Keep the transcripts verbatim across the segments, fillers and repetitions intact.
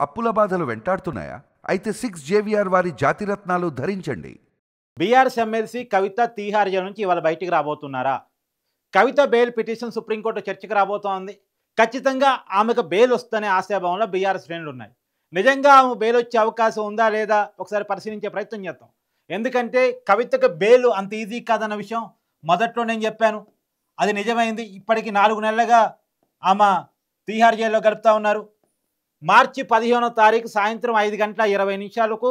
అప్పుల బాధలు వెంటాడుతున్నాయా? అయితే సిక్స్ జేవిఆర్ వారి జాతిరత్నాలు ధరించండి. BRS MLC Kavitha Tihar jail నుంచి ఇవాళ బయటికి రాబోతున్నారా? కవిత బెయిల్ పిటిషన్ సుప్రీంకోర్టు చర్చకు రాబోతోంది. ఖచ్చితంగా ఆమెకు బెయిల్ వస్తుందనే ఆశాభావంలో బీఆర్ఎస్ శ్రేణులు ఉన్నాయి. నిజంగా ఆమె బెయిల్ వచ్చే అవకాశం ఉందా లేదా ఒకసారి పరిశీలించే ప్రయత్నం చేద్దాం. ఎందుకంటే కవితకు బెయిల్ అంత ఈజీ కాదన్న విషయం మొదట్లో నేను చెప్పాను. అది నిజమైంది. ఇప్పటికి నాలుగు నెలలుగా ఆమె తీహార్ జైల్లో గడుపుతూ ఉన్నారు. మార్చి పదిహేనో తారీఖు సాయంత్రం ఐదు గంటల ఇరవై నిమిషాలకు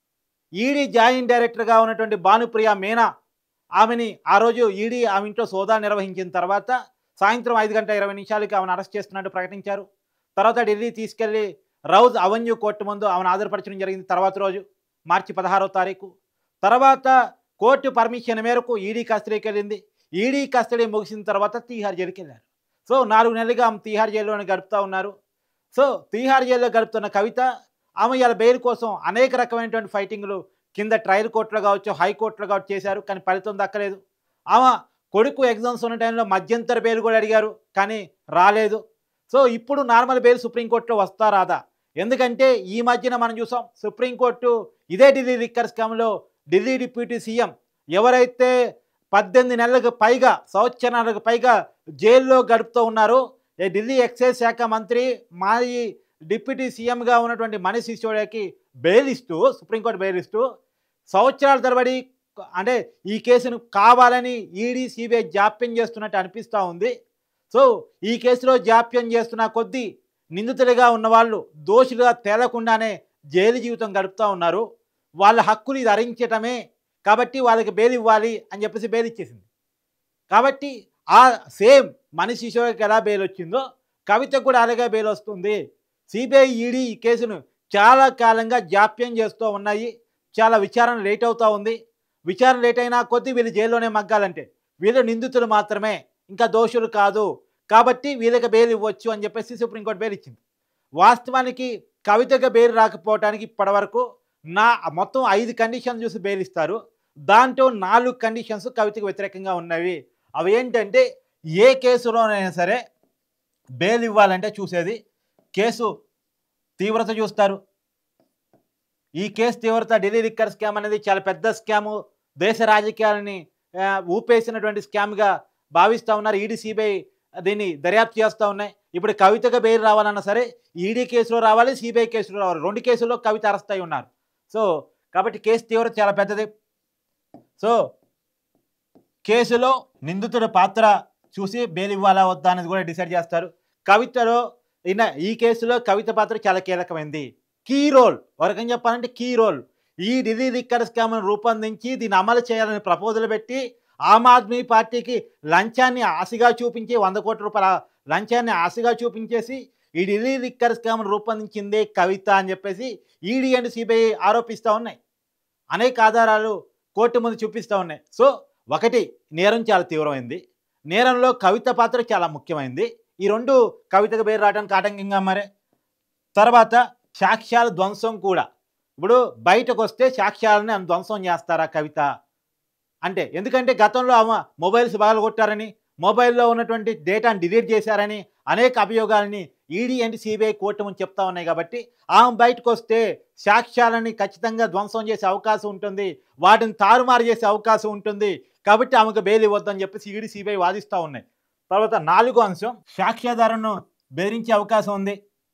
ఈడీ జాయింట్ డైరెక్టర్గా ఉన్నటువంటి భానుప్రియ మీనా ఆమెని ఆ రోజు ఈడీ ఆమె ఇంట్లో సోదాలు నిర్వహించిన తర్వాత సాయంత్రం ఐదు గంటల ఇరవై నిమిషాలకి ఆమెను అరెస్ట్ చేస్తున్నట్టు ప్రకటించారు. తర్వాత ఢిల్లీ తీసుకెళ్లి రౌజ్ అవెన్యూ కోర్టు ముందు ఆమెను హాజరుపరచడం జరిగింది. తర్వాత రోజు మార్చి పదహారో తారీఖు తర్వాత కోర్టు పర్మిషన్ మేరకు ఈడీ కస్టడీకి వెళ్ళింది. ఈడీ కస్టడీ ముగిసిన తర్వాత తీహార్ జైలుకి వెళ్ళారు. సో నాలుగు నెలలుగా ఆమె తీహార్ జైల్లోనే గడుపుతూ ఉన్నారు. సో తీహార్ జైల్లో గడుపుతున్న కవిత ఆమె ఇలా బెయిల్ కోసం అనేక రకమైనటువంటి ఫైటింగ్లు కింద ట్రయల్ కోర్టులో కావచ్చు, హైకోర్టులో కావచ్చు చేశారు. కానీ ఫలితం దక్కలేదు. ఆమె కొడుకు ఎగ్జామ్స్ ఉన్న టైంలో మధ్యంతర బెయిల్ కూడా అడిగారు, కానీ రాలేదు. సో ఇప్పుడు నార్మల్ బెయిల్ సుప్రీంకోర్టులో వస్తా రాదా? ఎందుకంటే ఈ మధ్యన మనం చూసాం సుప్రీంకోర్టు ఇదే ఢిల్లీ లిక్కర్ స్కామ్లో ఢిల్లీ డిప్యూటీ సీఎం ఎవరైతే పద్దెనిమిది నెలలకు పైగా సంవత్సరాలకు పైగా జైల్లో గడుపుతూ ఉన్నారో ఢిల్లీ ఎక్సైజ్ శాఖ మంత్రి మాజీ డిప్యూటీ సీఎంగా ఉన్నటువంటి మనీష్ సిసోడియాకి బెయిల్ ఇస్తూ సుప్రీంకోర్టు బెయిల్ ఇస్తూ సంవత్సరాల తరబడి అంటే ఈ కేసును కావాలని ఈడీ సిబిఐ జాప్యం చేస్తున్నట్టు అనిపిస్తూ ఉంది. సో ఈ కేసులో జాప్యం చేస్తున్న కొద్దీ నిందితులుగా ఉన్నవాళ్ళు దోషులుగా తేలకుండానే జైలు జీవితం గడుపుతూ ఉన్నారు. వాళ్ళ హక్కులు ఇది హరించటమే కాబట్టి వాళ్ళకి బెయిల్ ఇవ్వాలి అని చెప్పేసి బెయిల్ ఇచ్చేసింది. కాబట్టి ఆ సేమ్ మనీష్ సిసోడియాకి ఎలా బెయిల్ వచ్చిందో కవితకు కూడా అలాగే బెయిల్ వస్తుంది. సిబిఐ ఈడీ ఈ కేసును చాలా కాలంగా జాప్యం చేస్తూ ఉన్నాయి. చాలా విచారణ లేట్ అవుతూ ఉంది. విచారణ లేట్ అయినా కొద్దీ వీళ్ళు జైల్లోనే మగ్గాలంటే వీళ్ళు నిందితులు మాత్రమే, ఇంకా దోషులు కాదు. కాబట్టి వీళ్ళకి బెయిల్ ఇవ్వచ్చు అని చెప్పేసి సుప్రీంకోర్టు బెయిల్ ఇచ్చింది. వాస్తవానికి కవితకు బెయిల్ రాకపోవడానికి ఇప్పటివరకు నా మొత్తం ఐదు కండిషన్స్ చూసి బెయిల్ ఇస్తారు. దాంట్లో నాలుగు కండిషన్స్ కవితకు వ్యతిరేకంగా ఉన్నవి. అవి ఏంటంటే ఏ కేసులోనైనా సరే బెయిల్ ఇవ్వాలంటే చూసేది కేసు తీవ్రత చూస్తారు. ఈ కేసు తీవ్రత ఢిల్లీ లిక్కర్ స్కామ్ అనేది చాలా పెద్ద స్కాము, దేశ రాజకీయాలని ఊపేసినటువంటి స్కామ్గా భావిస్తూ ఉన్నారు. ఈడీ సిబిఐ దీన్ని దర్యాప్తు చేస్తూ ఉన్నాయి. ఇప్పుడు కవితగా బెయిల్ రావాలన్నా సరే ఈడీ కేసులో రావాలి, సిబిఐ కేసులో రావాలి. రెండు కేసుల్లో కవిత అరెస్ట్ అయి ఉన్నారు. సో కాబట్టి కేసు తీవ్రత చాలా పెద్దది. సో కేసులో నిందితుడి పాత్ర చూసి బెయిల్ ఇవ్వాలా వద్దా అనేది కూడా డిసైడ్ చేస్తారు. కవితలో ఈయన ఈ కేసులో కవిత పాత్ర చాలా కీలకమైంది. కీ రోల్ వరకం చెప్పాలంటే కీ రోల్. ఈ ఢిల్లీ లిక్కర్ స్కామ్ను రూపొందించి దీన్ని అమలు చేయాలని ప్రపోజల్ పెట్టి ఆమ్ ఆద్మీ పార్టీకి లంచాన్ని ఆశగా చూపించి వంద కోట్ల రూపాయల లంచాన్ని ఆశగా చూపించేసి ఈ ఢిల్లీ లిక్కర్ స్కామ్ను రూపొందించిందే కవిత అని చెప్పేసి ఈడీ అండ్ సిబిఐ ఆరోపిస్తూ ఉన్నాయి. అనేక ఆధారాలు కోర్టు ముందు చూపిస్తూ ఉన్నాయి. సో ఒకటి, నేరం చాలా తీవ్రమైంది. నేరంలో కవిత పాత్ర చాలా ముఖ్యమైనది. ఈ రెండు కవితకు బెయిల్ రావడానికి ఆటంకంగా మారే. తర్వాత సాక్ష్యాల ధ్వంసం కూడా. ఇప్పుడు బయటకు వస్తే సాక్ష్యాలని ఆమె ధ్వంసం చేస్తారా కవిత అంటే? ఎందుకంటే గతంలో ఆమె మొబైల్స్ బాగా కొట్టారని, మొబైల్లో ఉన్నటువంటి డేటాను డిలీట్ చేశారని అనేక అభియోగాలని ఈడీ అండ్ సిబిఐ కోర్టు ముందు చెప్తా ఉన్నాయి. కాబట్టి ఆమె బయటకు వస్తే సాక్ష్యాలని ఖచ్చితంగా ధ్వంసం చేసే అవకాశం ఉంటుంది, వాటిని తారుమారు చేసే అవకాశం ఉంటుంది. కాబట్టి ఆమెకు బెయిల్ ఇవ్వద్దని చెప్పేసి ఈడీ సిబిఐ వాదిస్తూ ఉన్నాయి. తర్వాత నాలుగో అంశం, సాక్ష్యాధారులను బెదిరించే అవకాశం ఉంది.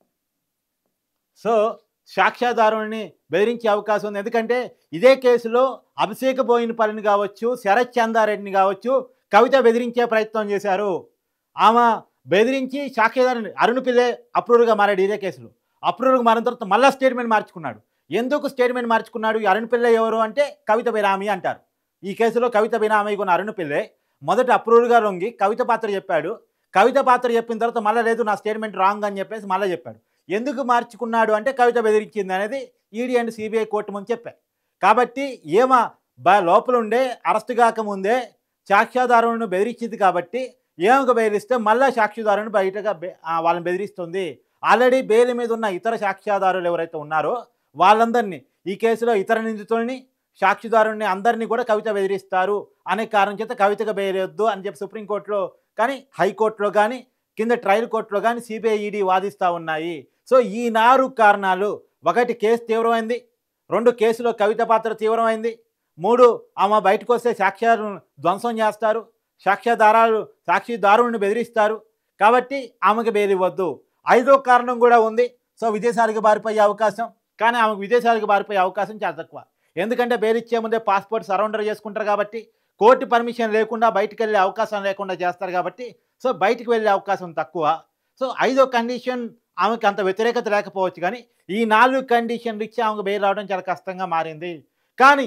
సో సాక్ష్యాధారుని బెదిరించే అవకాశం ఉంది. ఎందుకంటే ఇదే కేసులో అభిషేక్ బోయినపల్లిని కావచ్చు, శరత్ చందారెడ్డిని కావచ్చు కవిత బెదిరించే ప్రయత్నం చేశారు. ఆమె బెదిరించి సాక్ష్యాధారుని అరుణ్ పిల్లే అప్రూవర్గా మారాడు. ఇదే కేసులో అప్రూవర్గా మారిన తర్వాత మళ్ళీ స్టేట్మెంట్ మార్చుకున్నాడు. ఎందుకు స్టేట్మెంట్ మార్చుకున్నాడు? ఈ అరుణ్ పిల్లే ఎవరు అంటే కవిత బినామీ అంటారు. ఈ కేసులో కవిత బినామీ కొన్న అరుణ్ పిల్లే మొదట అప్రూవర్గా లొంగి కవిత పాత్ర చెప్పాడు. కవిత పాత్ర చెప్పిన తర్వాత మళ్ళీ లేదు నా స్టేట్మెంట్ రాంగ్ అని చెప్పేసి మళ్ళీ చెప్పాడు. ఎందుకు మార్చుకున్నాడు అంటే కవిత బెదిరించింది అనేది ఈడీ అండ్ సిబిఐ కోర్టు ముందు చెప్పారు. కాబట్టి ఏమా బ లోపల ఉండే అరెస్ట్ కాకముందే సాక్ష్యాధారులను బెదిరించింది. కాబట్టి ఏమక బెదిరిస్తే మళ్ళీ సాక్షిదారుని బయటగా వాళ్ళని బెదిరిస్తుంది. ఆల్రెడీ బెయిల్ మీద ఉన్న ఇతర సాక్ష్యాధారులు ఎవరైతే ఉన్నారో వాళ్ళందరినీ, ఈ కేసులో ఇతర నిందితుల్ని, సాక్షిదారుని అందరినీ కూడా కవిత బెదిరిస్తారు అనే కారణం చేత కవితగా బెయిల్ వద్దు అని చెప్పి సుప్రీంకోర్టులో కానీ హైకోర్టులో కానీ కింద ట్రయల్ కోర్టులో కానీ సిబిఐ ఈడీ వాదిస్తూ ఉన్నాయి. సో ఈ నాలుగు కారణాలు, ఒకటి కేసు తీవ్రమైంది, రెండు కేసులో కవిత పాత్ర తీవ్రమైంది, మూడు ఆమె బయటకు వస్తే సాక్ష్యాలను ధ్వంసం చేస్తారు, సాక్ష్యాధారాలు సాక్షిదారుని బెదిరిస్తారు, కాబట్టి ఆమెకు బెయిల్ ఇవ్వద్దు. ఐదో కారణం కూడా ఉంది. సో విదేశాలకు పారిపోయే అవకాశం, కానీ ఆమెకు విదేశాలకు పారిపోయే అవకాశం చాలా తక్కువ. ఎందుకంటే బెయిల్ ఇచ్చే ముందే పాస్పోర్ట్ సరెండర్ చేసుకుంటారు కాబట్టి, కోర్టు పర్మిషన్ లేకుండా బయటకు వెళ్ళే అవకాశం లేకుండా చేస్తారు కాబట్టి, సో బయటకు వెళ్ళే అవకాశం తక్కువ. సో ఐదో కండిషన్ ఆమెకు అంత వ్యతిరేకత లేకపోవచ్చు, కానీ ఈ నాలుగు కండిషన్లు ఇచ్చి ఆమెకు బెయిల్ రావడం చాలా కష్టంగా మారింది. కానీ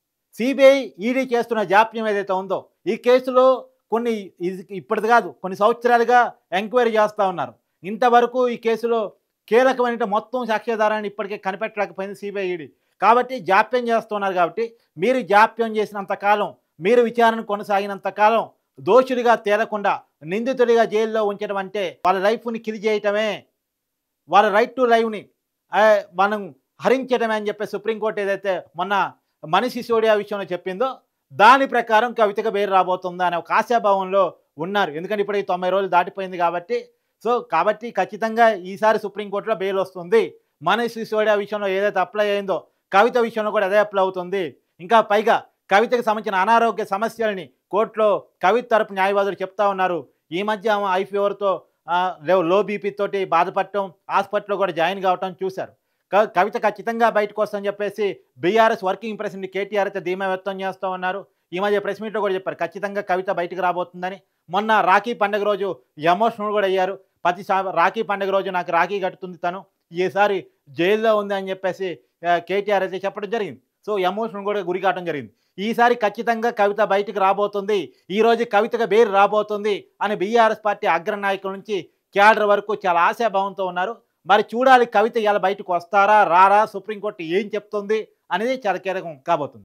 సిబిఐ ఈడీ చేస్తున్న జాప్యం ఏదైతే ఉందో, ఈ కేసులో కొన్ని ఇప్పటిది కాదు కొన్ని సంవత్సరాలుగా ఎంక్వైరీ చేస్తూ ఉన్నారు. ఇంతవరకు ఈ కేసులో కీలకమైన మొత్తం సాక్ష్యాధారాన్ని ఇప్పటికే కనిపెట్టలేకపోయింది సిబిఐ ఈడీ. కాబట్టి జాప్యం చేస్తున్నారు. కాబట్టి మీరు జాప్యం చేసినంతకాలం, మీరు విచారణ కొనసాగినంతకాలం దోషుడిగా తేలకుండా నిందితుడిగా జైల్లో ఉంచడం అంటే వాళ్ళ లైఫ్ని కిల్ చేయటమే, వాళ్ళ రైట్ టు లైఫ్ని మనం హరించడమే అని చెప్పి సుప్రీంకోర్టు ఏదైతే మొన్న మనీష్ సిసోడియా విషయంలో చెప్పిందో దాని ప్రకారం కవితకు బెయిల్ రాబోతుందా అనే ఒక ఆశాభావంలో ఉన్నారు. ఎందుకంటే ఇప్పుడు ఈ తొంభై రోజులు దాటిపోయింది కాబట్టి, సో కాబట్టి ఖచ్చితంగా ఈసారి సుప్రీంకోర్టులో బెయిల్ వస్తుంది. మనీష్ సిసోడియా విషయంలో ఏదైతే అప్లై అయిందో కవిత విషయంలో కూడా అదే అప్లై అవుతుంది. ఇంకా పైగా కవితకు సంబంధించిన అనారోగ్య సమస్యల్ని కోర్టులో కవిత తరపు న్యాయవాదులు చెప్తా ఉన్నారు. ఈ మధ్య ఆమె ఐ ఫీవర్తో లో బీపీ తోటి బాధపడటం, హాస్పిటల్లో కూడా జాయిన్ కావటం చూశారు. కవిత ఖచ్చితంగా బయటకు వస్తుందని చెప్పేసి బీఆర్ఎస్ వర్కింగ్ ప్రెసిడెంట్ కేటీఆర్ అయితే ధీమా వ్యక్తం చేస్తూ ఉన్నారు. ఈ మధ్య ప్రెస్ మీట్లో కూడా చెప్పారు ఖచ్చితంగా కవిత బయటకు రాబోతుందని. మొన్న రాఖీ పండుగ రోజు ఎమోషనల్ కూడా అయ్యారు. ప్రతి రాఖీ పండుగ రోజు నాకు రాఖీ కట్టుతుంది తను, ఈసారి జైల్లో ఉంది అని చెప్పేసి కేటీఆర్ అయితే చెప్పడం జరిగింది. సో ఎమోషనల్ కూడా గురి కావడం జరిగింది. ఈసారి ఖచ్చితంగా కవిత బయటకు రాబోతుంది, ఈరోజు కవితగా బెయిల్ రాబోతుంది అని బీఆర్ఎస్ పార్టీ అగ్రనాయకుల నుంచి క్యాడర్ వరకు చాలా ఆశాభావంతో ఉన్నారు. మరి చూడాలి కవిత ఇలా బయటకు వస్తారా రారా, సుప్రీంకోర్టు ఏం చెప్తుంది అనేది చాలా కీలకం కాబోతుంది.